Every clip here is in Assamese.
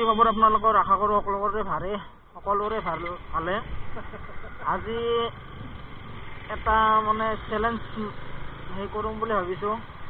খবৰ আপোনালোকৰ আশা কৰোঁ সকলোৰে ভালে। আজি এটা মানে চেলেঞ্জ হেৰি কৰিম বুলি ভাবিছোঁ।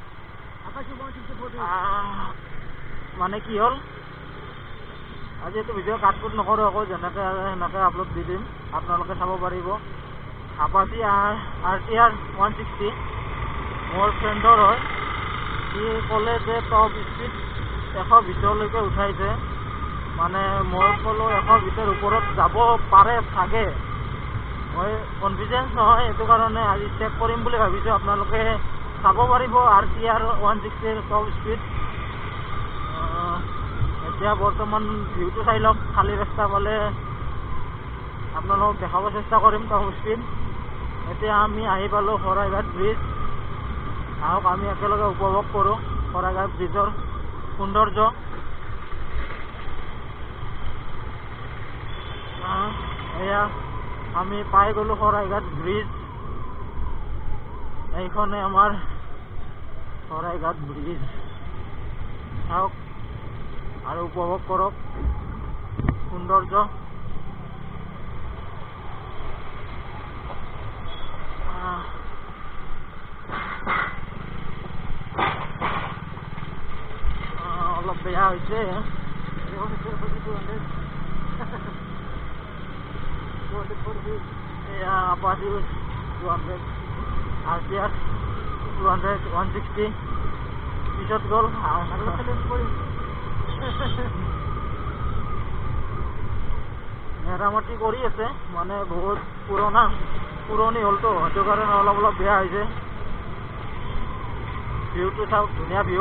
মানে কি হ'ল, আজি এইটো ভিডিঅ' কাট নকৰোঁ, আকৌ যেনেকৈ সেনেকৈ আপলোড দি দিম, আপোনালোকে চাব পাৰিব। আপাচি RTR 160 মোৰ ফ্ৰেণ্ডৰ হয়। সি ক'লে যে টপ স্পীড 120লৈকে উঠাইছে। মানে মই ক'লোঁ 120ৰ ওপৰত যাব পাৰে চাগে। মই কনফিডেঞ্চ নহয়, এইটো কাৰণে আজি চেক কৰিম বুলি ভাবিছোঁ। আপোনালোকে চাব পাৰিব RTR 160ৰ টপ স্পীড। এতিয়া বৰ্তমান ভিউটো চাই লওক। খালী ৰাস্তা পালে আপোনালোকক দেখাব চেষ্টা কৰিম টপ স্পীড। এতিয়া আমি আহি পালোঁ শৰাইঘাট ব্ৰিজ। আহক আমি একেলগে উপভোগ কৰোঁ শৰাইঘাট ব্ৰিজৰ সৌন্দৰ্য। এয়া আমি পাই গ'লোঁ শৰাইঘাট ব্ৰিজ। এইখনে আমাৰ শৰাইঘাট ব্ৰিজ। চাওক আৰু উপভোগ কৰক সৌন্দৰ্য। অলপ বেয়া হৈছে। এয়া আপাচি 200 RTR 200 160 পিছত গ'ল। মেৰামতি কৰি আছে, মানে বহুত পুৰণি হ'লতো, সেইটো কাৰণে অলপ বেয়া হৈছে। ভিউটো চাওক, ধুনীয়া ভিউ।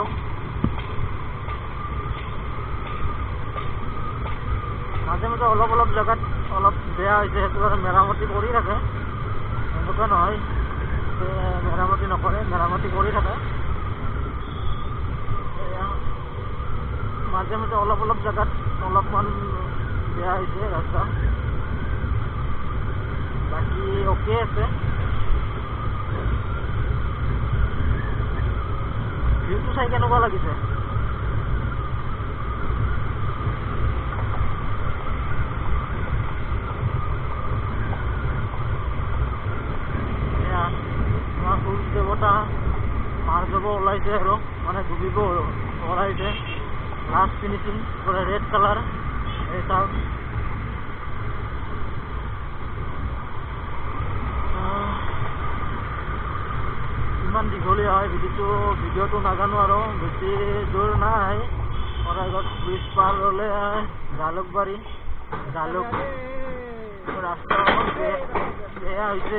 মাজে মাজে অলপ জেগাত অলপ বেয়া হৈছে, সেইটো কাৰণে মেৰামতি কৰি থাকে। এনেকুৱা নহয় মেৰামতি নকৰে, মেৰামতি কৰি থাকে। মাজে মাজে অলপ জেগাত অলপমান বেয়া হৈছে ৰাস্তা, বাকী অ'কে আছে। ভিউটো চাই কেনেকুৱা লাগিছে? আমাৰ সূৰ্য দেৱতা মাৰ যাব ওলাইছে আৰু মানে ডুবিব ওলাইছে। লাষ্ট ফিনিচিং পুৰা ৰেড কালাৰ। এই চাওক, ইমান দীঘলীয়া হয় ভিডিঅ'টো নাজানো আৰু বেছি দূৰ নাই। শৰাইঘাট ব্ৰিজ পাৰ হ'লে জালুকবাৰী ৰাস্তা বেয়া হৈছে।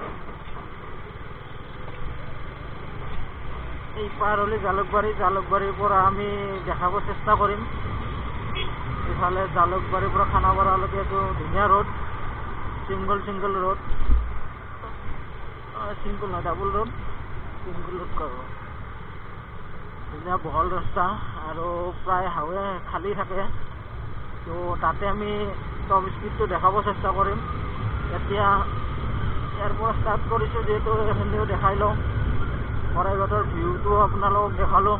এই পাৰ হ'লে জালুকবাৰীৰ পৰা আমি দেখাব চেষ্টা কৰিম। ইফালে জালুকবাৰীৰ পৰা খানাপাৰালৈকে এইটো ধুনীয়া ৰোড, ছিংগল ৰোড, ছিংগল নহয় ডাবল ৰোড, কৰোঁ। ধুনীয়া বহল ৰাস্তা আৰু প্ৰায় হাইৱে খালী থাকে। তো তাতে আমি টপ স্পীডটো দেখাব চেষ্টা কৰিম। এতিয়া ইয়াৰ পৰা ষ্টাৰ্ট কৰিছোঁ, যিহেতু এইখিনিও দেখাই লওঁ। শৰাইঘাটৰ ভিউটো আপোনালোকক দেখালোঁ।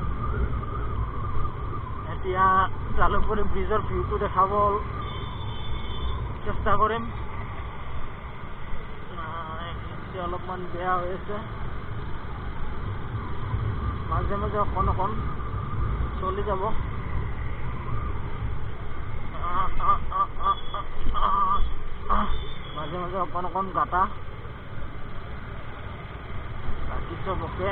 এতিয়া জালুকবাৰী ব্ৰিজৰ ভিউটো দেখাব চেষ্টা কৰিম। এতিয়া অলপমান বেয়া হৈ আছে, মাজে মাজে অকণ চলি যাব। মাজে মাজে অকণ গাটা, বাকী চব অ'কে।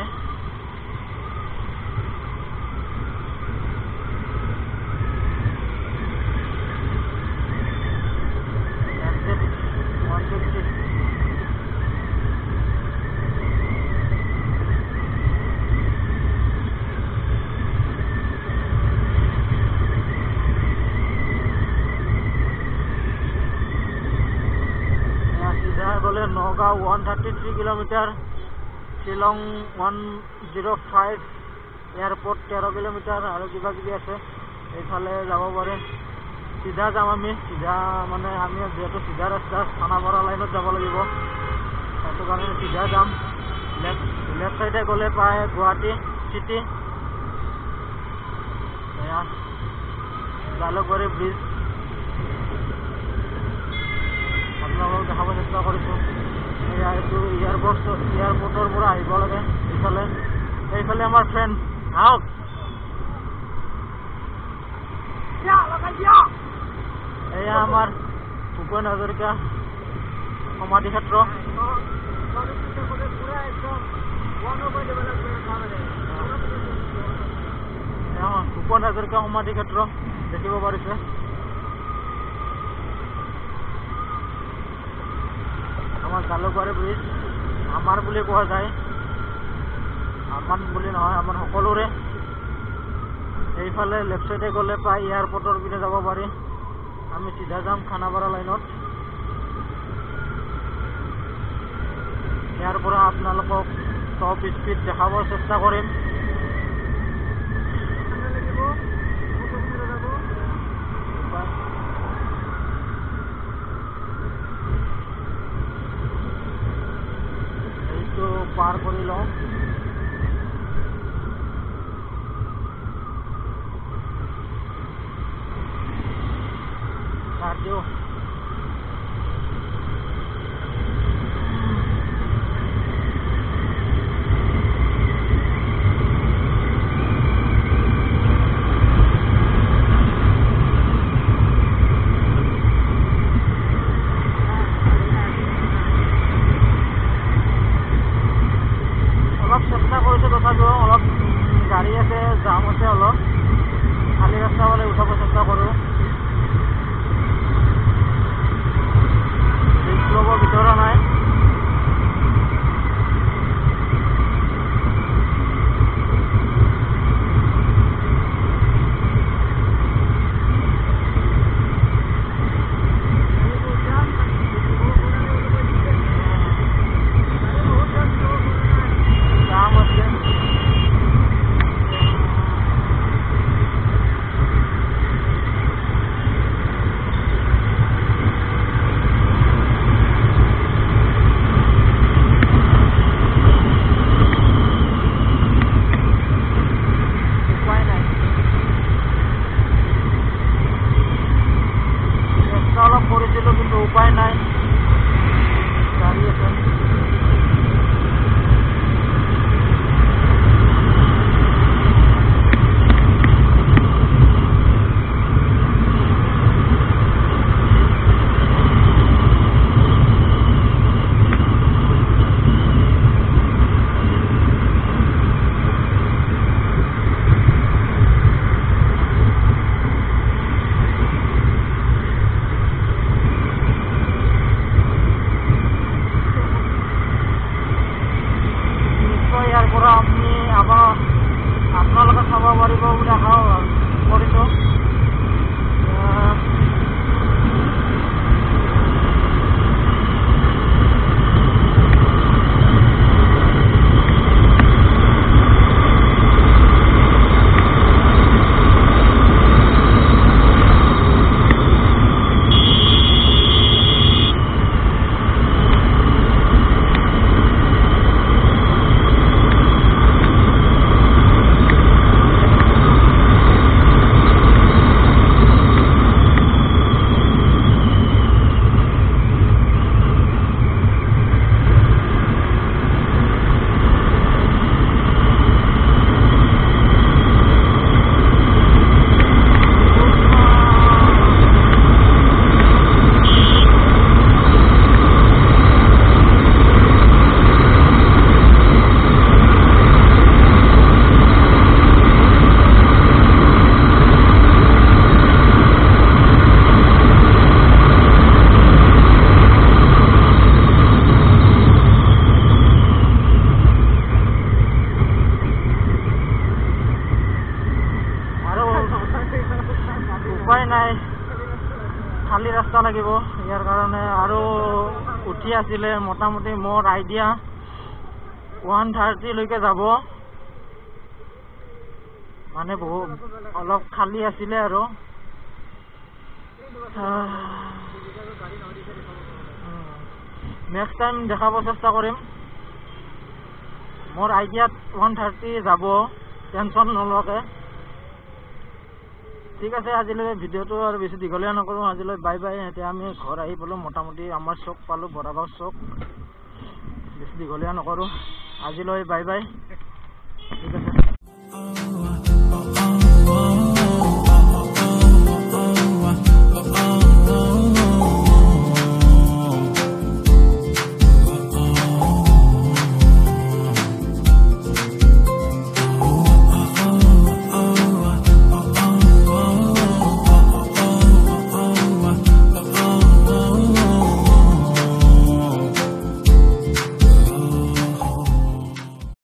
গ'লে Nagaon 133 kilometre, Shillong 105, airport 13 kilometre আৰু কিবাকিবি আছে। এইফালে যাব পাৰে, চিধা যাম আমি। আমি যিহেতু চিধা ৰাস্তা খানাপাৰা লাইনত যাব লাগিব, সেইটো কাৰণে চিধা যাম। লেফ্ট চাইডে গ'লে পায় গুৱাহাটী চিটি। জালুকবাৰী ব্ৰিজ আপোনালোকক দেখাব চেষ্টা কৰিছোঁ। এইটো এয়াৰপৰ্টৰ পৰা আহিব লাগে এইফালে আমাৰ ফ্ৰেণ্ড আহক। এয়া আমাৰ ভূপেন হাজৰিকা সমাধি ক্ষেত্ৰ। ভূপেন হাজৰিকা সমাধি ক্ষেত্ৰ দেখিব পাৰিছে। আমাৰ জালুকবাৰী ব্ৰিজ আমাৰ বুলি কোৱা যায়, আমাৰ বুলি নহয়, আমাৰ সকলোৰে। এইফালে লেফ্ট চাইডে গ'লে প্ৰায় এয়াৰপৰ্টৰ পিনে যাব পাৰি। আমি চিধা যাম খানাপাৰা লাইনত। ইয়াৰ পৰা আপোনালোকক টপ স্পীড দেখাব চেষ্টা কৰিম। এইটো পাৰ কৰি লওঁ। দিও অলপ চেষ্টা কৰিছোঁ, তথাপিও অলপ গাড়ী আছে, জাম আছে, অলপ খালী ৰাস্তা হ'লে উঠাব চেষ্টা কৰোঁ। ল'ব বিচৰা নাই। অলপ কৰিছিলোঁ কিন্তু উপায় নাই, গাড়ী আছে। আপোনালোকে চাব পাৰিব বুলি আশা কৰিছোঁ। উপায় নাই, খালী ৰাস্তা লাগিব ইয়াৰ কাৰণে। আৰু উঠি আছিলে মোটামুটি মোৰ আইডিয়া 130 লৈকে যাব, মানে বহুত অলপ খালী আছিলে আৰু। নেক্সট টাইম দেখাব চেষ্টা কৰিম। মোৰ আইডিয়াত 130 যাব, টেনশ্যন নলোৱাকৈ। ঠিক আছে আজিলৈ ভিডিঅ'টো আৰু বেছি দীঘলীয়া নকৰোঁ আজিলৈ বাই বাই এতিয়া আমি ঘৰ আহি পালোঁ মোটামুটি আমাৰ চক পালোঁ বৰাগাঁও চক বেছি দীঘলীয়া নকৰোঁ আজিলৈ বাই বাই ঠিক আছে